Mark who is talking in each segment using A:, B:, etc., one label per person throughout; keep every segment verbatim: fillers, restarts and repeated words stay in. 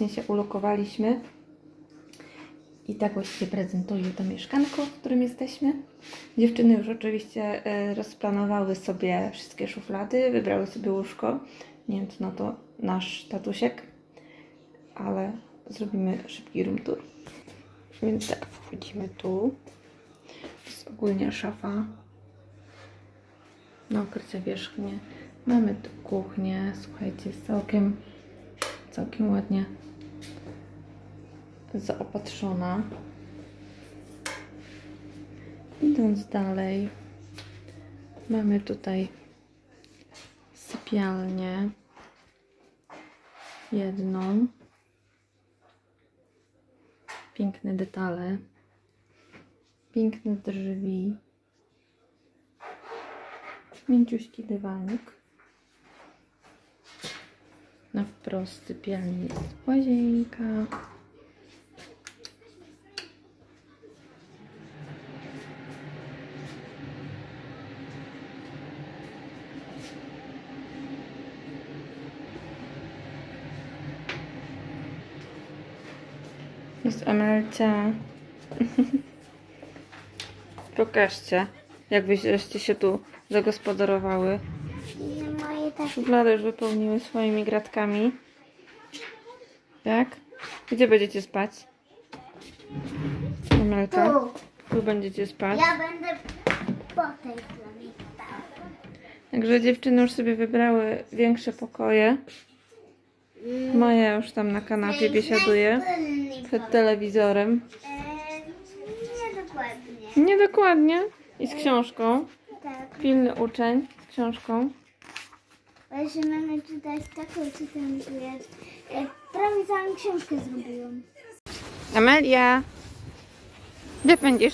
A: właśnie się ulokowaliśmy. I tak właściwie prezentuję to mieszkanko, w którym jesteśmy. Dziewczyny już oczywiście rozplanowały sobie wszystkie szuflady, wybrały sobie łóżko. Nie wiem, co na to nasz tatusiek, ale zrobimy szybki room tour. Więc tak, wchodzimy tu. To jest ogólnie szafa na okrycie wierzchnie. Mamy tu kuchnię, słuchajcie, jest całkiem, całkiem ładnie zaopatrzona. Idąc dalej, mamy tutaj sypialnię jedną. Piękne detale, piękne drzwi, mięciuśki dywanik. Na wprost sypialni jest łazienka. Jest Amelcia. Pokażcie, jak wyście się tu zagospodarowały. Szuflady już wypełniły swoimi gratkami. Tak? Gdzie będziecie spać? Amelka? Tu. Tu będziecie spać.
B: Ja będę po tej stronie.
A: Także dziewczyny już sobie wybrały większe pokoje. Maja już tam na kanapie biesiaduje przed telewizorem.
B: Nie dokładnie.
A: Nie dokładnie. I z książką.
B: Tak.
A: Pilny uczeń z książką.
B: Bo jeśli mamy czytać taką, co tam tu jest. Prawie całą książkę zrobiłam.
A: Amelia! Gdzie pędzisz?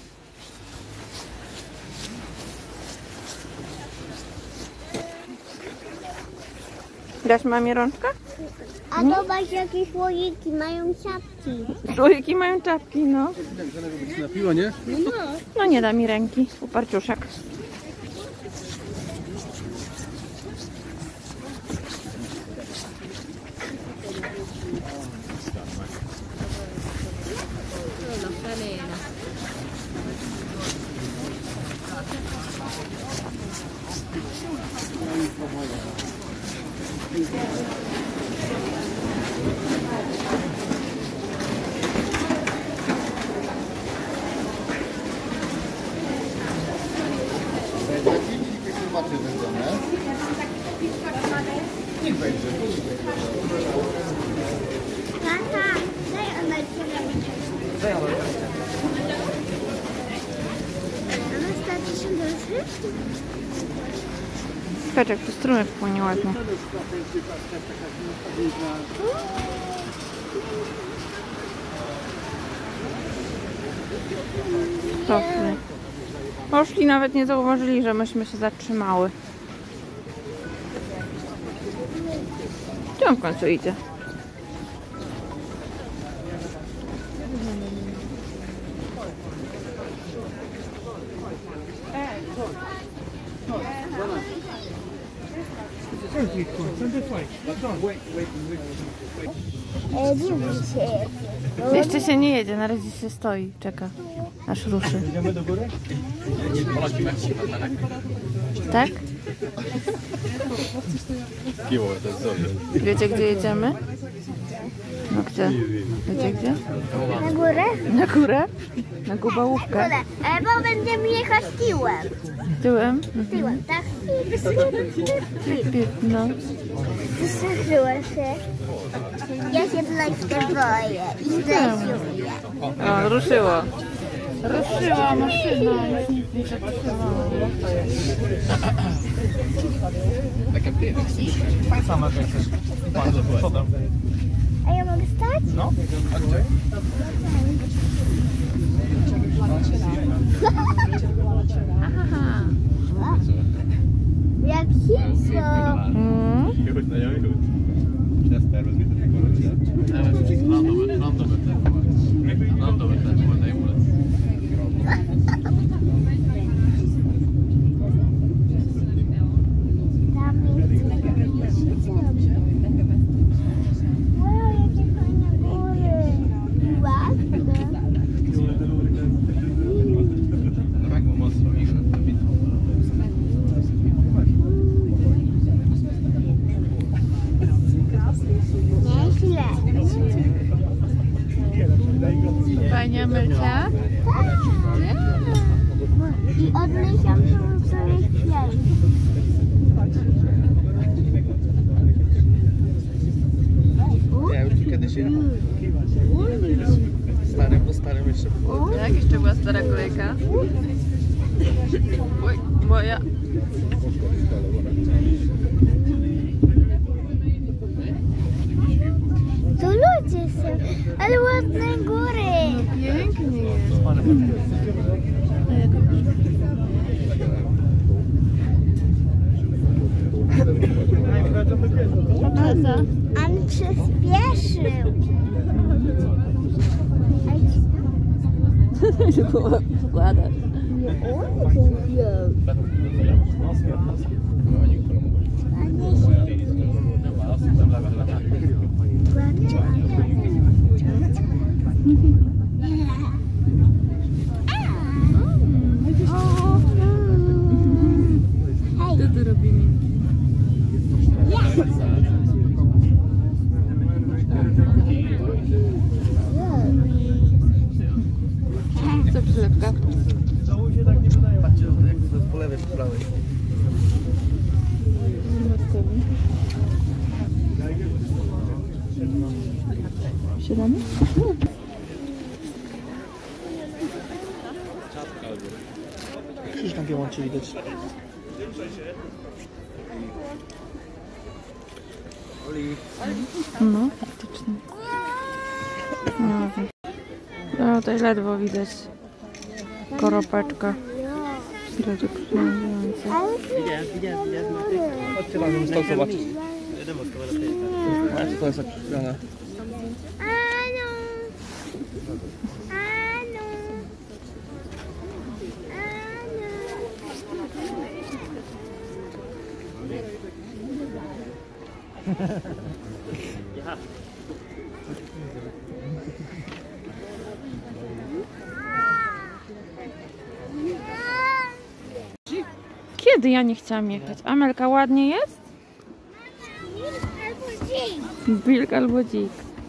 A: Dasz mamie rączkę?
B: A zobacz, jakie słoiki mają czapki.
A: Słoiki mają czapki, no.
C: Napiła, nie?
A: No nie da mi ręki, uparciuszek.
C: Niech będzie.
B: Tata, daj Amelce rękę. Mamy stać się duży?
A: Patrz, jak tu strumyk płynie ładnie. Poszli. Poszli, nawet nie zauważyli, że myśmy się zatrzymały. Gdzie on w końcu idzie?
B: E, dziwi się.
A: Jeszcze się nie jedzie, na razie się stoi, czeka, aż ruszy.
C: Idziemy do góry?
A: Tak?
C: Kiło, to jest dobrze.
A: Wiecie, gdzie jedziemy? No gdzie? Wiecie gdzie?
B: Na górę?
A: Na górę? Na Gubałówkę.
B: E, bo będziemy jechać tyłem.
A: Tyłem?
B: Tyłem, tak?
A: No.
B: Wystraszyła się. Ja się troszkę boję i stresuję.
A: O, ruszyło. Ruszyła maszyna, już nic nie zatrzymała.
C: Sama jak chcesz. Bardzo przodem.
B: A ja mogę stać?
C: No.
A: Aha.
B: Jak chico.
A: Mm.
C: Jut, na jut. Testa, rozbite te kolory. Randomet, randomet. Randomet, det är ordet.
B: Wow, jakie fajne. On przyspieszył.
A: Się składa. Co tu robimy? Co przylepka?
C: Patrzcie, jak to jest po lewej, po prawej.
A: Siadamy?
C: Krzyż na biełącie widać.
A: No, faktycznie. No, no tutaj ledwo widać koropeczka. Będzie przyjmująca.
C: Chodźcie razem stąd zobaczyć. A co to jest tak przyspione?
B: Anu! Anu!
A: Kiedy ja nie chciałam jechać? Amelka, ładnie jest? Wilk albo dzik.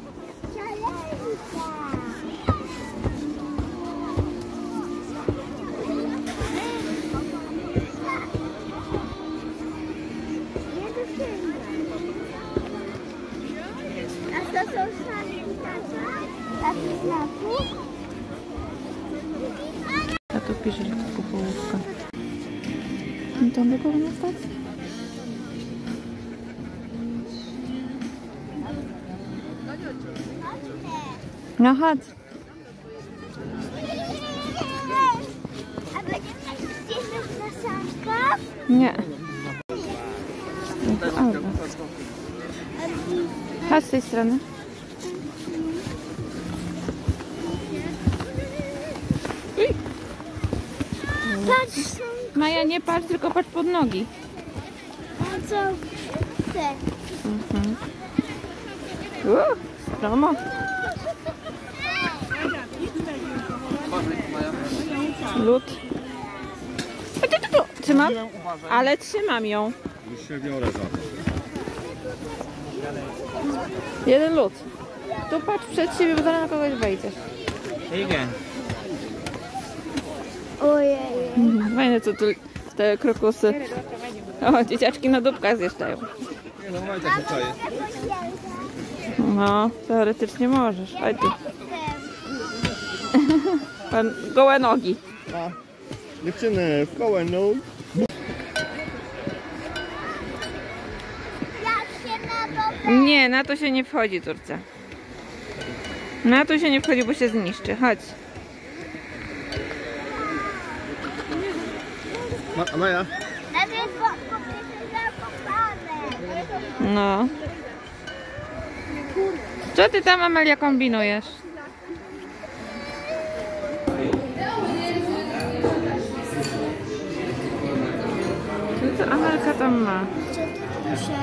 B: A to są znaki tata? Taki znaku?
A: A tu pisze, że to połówka. I tam do kogo stać? No chodź.
B: A będziemy gdzieś na sankach?
A: Nie. No to albo. Chodź z tej strony.
B: Patrz,
A: Maja, nie patrz, tylko patrz pod nogi.
B: a co chcę?
A: Mhm. Uh, stromo. Lód. A tu, tu, tu. Trzymam? Ale trzymam ją.
C: Już się biorę za to.
A: Jeden lód. Tu patrz przed siebie, bo zaraz na kogoś wejdziesz.
C: Igen.
B: Ojej.
A: Mhm. Fajne co tu te krokusy. O, dzieciaczki na dupkach zjeżdżają.
C: Nie no, Majta się czaje.
A: No, teoretycznie możesz. Chodź tu. Pan, gołe nogi.
C: A, dziewczyny, w kołem, no.
B: Jak się na to
A: Nie, na to się nie wchodzi, Turcja. Na to się nie wchodzi, bo się zniszczy. Chodź.
C: Ma, a Maja?
B: Tam jest zakopane.
A: No. Co ty tam, Amelia, kombinujesz? Co to Amelka tam ma?
B: Co tu pisze?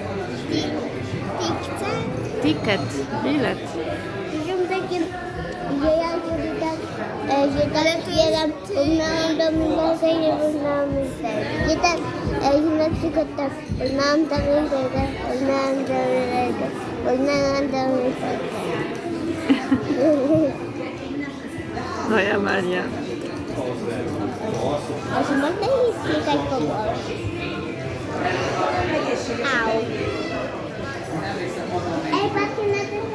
B: Pikce?
A: Ticket, bilet.
B: Piszą takie, że ja sobie tak, e, że tak zbieram, poznałam do mimosa i nie poznałam myśleć. Nie tak, e, że na przykład tak, poznałam taką rzekę, poznałam tę rzekę, poznałam tę myśleć.
A: No ja Maria.
B: A czy można jej sklikać po głowie? Au. Ej, patrzcie na ten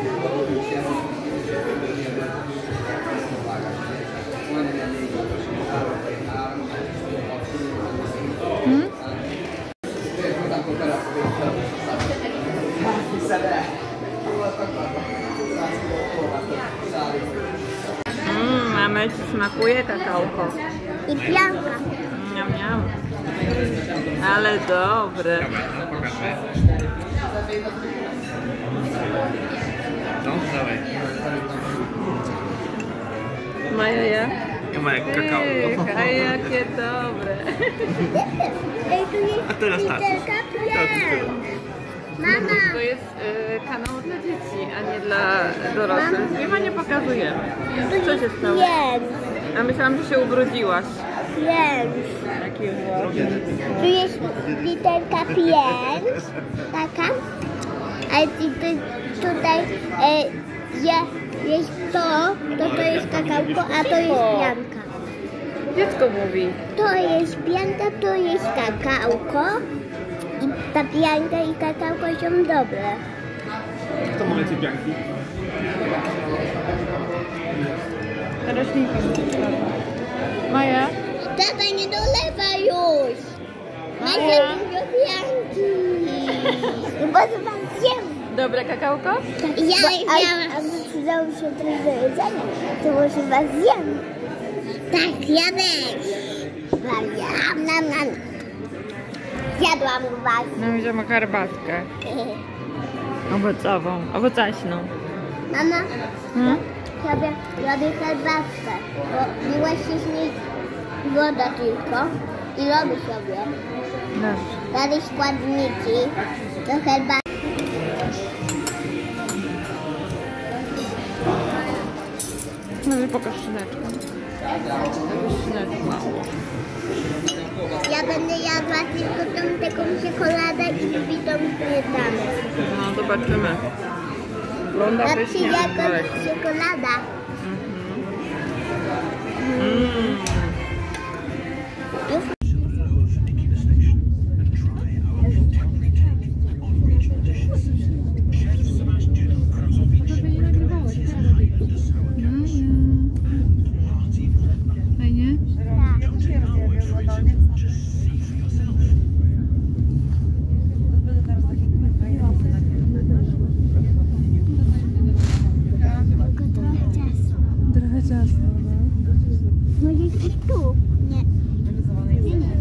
A: Hmm? Mm, Amel, ci smakuje kakałko?
B: I pianka.
A: Miam, miam. Ale dobre.
C: No, dawaj.
A: Maja, ja?
C: Ja mam jak kakao.
A: Ech, a jakie dobre.
B: Ej, tu jest
C: A teraz tak.
B: literka pięć. Mama.
A: To jest y, kanał dla dzieci, a nie dla dorosłych. Chyba nie pokazujemy. Co się stało?
B: Pięć.
A: A myślałam, że się ubrudziłaś.
B: Pięć.
A: Jakie ładne.
B: Tu jest literka pięć. Taka. A tu- tu- tutaj e, je, jest to, to to jest kakałko, a to jest pianka.
A: Dziecko mówi.
B: To jest pianka, to jest kakałko. I ta pianka i kakałko są dobre.
C: Kto ma więcej pianki?
A: Roślinka. Maja?
B: Tata, nie dolewa już. Najpierw dużo pianki. Bo wam zjem.
A: Dobre kakałko?
B: Ja miałam. A my przydało się coś do jedzenia, to może was zjem. Tak, ja też. Nam, nam, nam. Zjadłam was.
A: No, wziąłem herbatkę. Owocową, owocaśną.
B: Mama,
A: Hmm?
B: sobie robię herbatkę, bo miła się z niej woda tylko i robię sobie.
A: Dobrze.
B: Dalej składniki do herbaty.
A: No i pokaż szyneczkę. Szyneczkę mało.
B: Ja będę jadła tylko tą taką czekoladę i bitą śmietanę.
A: No, zobaczymy. Wygląda
B: Patrzcie,
A: pysznie.
B: jaka
A: ale-
B: czekolada.
A: Mm. Fajnie?
B: Tylko trochę czasu.
A: Trochę ciasno, no.
B: Może gdzieś tu? Nie. Nie, nie.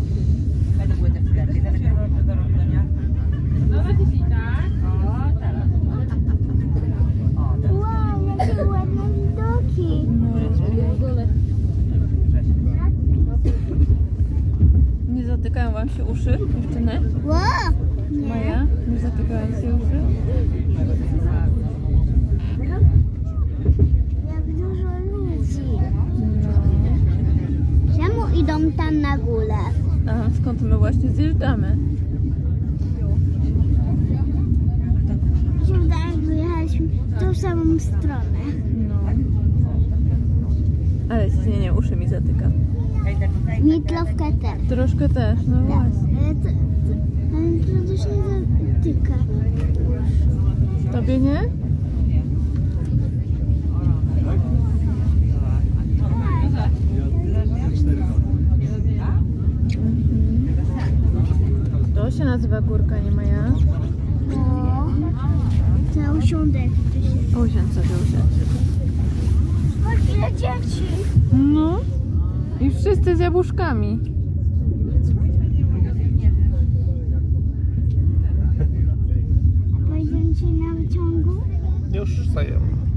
B: Wow, jakie ładne widoki.
A: Nie zatykają wam się uszy, dziewczyny?
B: Wow.
A: Maja? Nie zatykają się uszy?
B: Jak dużo ludzi. Czemu idą tam na górę?
A: A skąd my właśnie zjeżdżamy?
B: Się wydaje, że jechaliśmy w tą samą stronę.
A: No. Ale nie, nie, uszy mi zatyka.
B: Mitlowkę też.
A: Troszkę też, no właśnie.
B: Ale to, to, ale to też nie zatyka.
A: Tobie nie? To się nazywa górka, nie Maja?
B: O, to usiądę.
A: Usiądź sobie, usiądź.
B: Chodź, ile dzieci.
A: No. I wszyscy z jabłuszkami.
B: Pojedziemy dzisiaj na wyciągu?
C: Już stajemy.